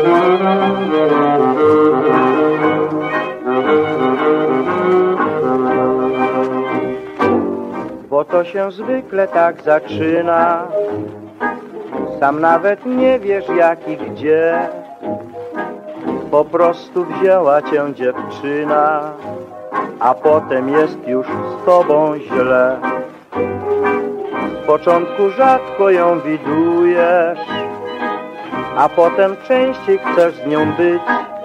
Bo to się zwykle tak zaczyna, sam nawet nie wiesz jak i gdzie. Po prostu wzięła cię dziewczyna, a potem jest już z tobą źle. Z początku rzadko ją widujesz, a potem częściej chcesz z nią być,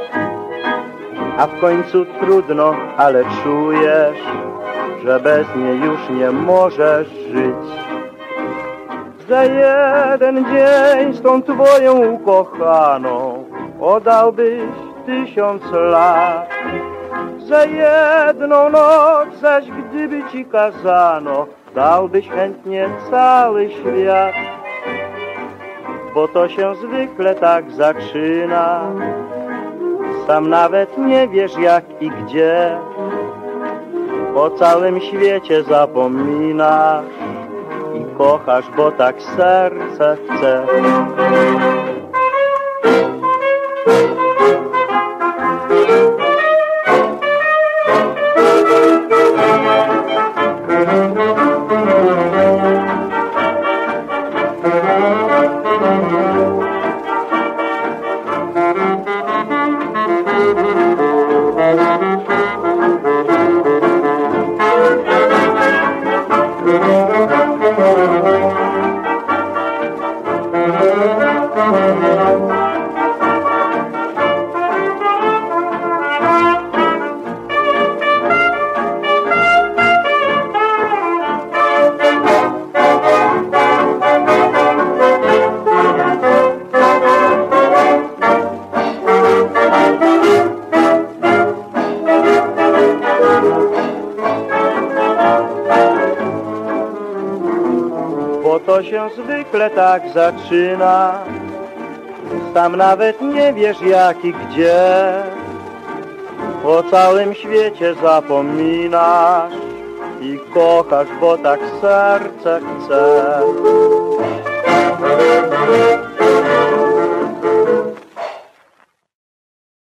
a w końcu trudno, ale czujesz, że bez niej już nie możesz żyć. Za jeden dzień z tą twoją ukochaną oddałbyś 1000 lat. Za jedną noc zaś gdyby ci kazano, dałbyś chętnie cały świat. Bo to się zwykle tak zaczyna, sam nawet nie wiesz jak i gdzie. Po całym świecie zapominasz i kochasz, bo tak serce chce. To się zwykle tak zaczyna, sam nawet nie wiesz jak i gdzie. Po całym świecie zapominasz i kochasz, bo tak serce chce.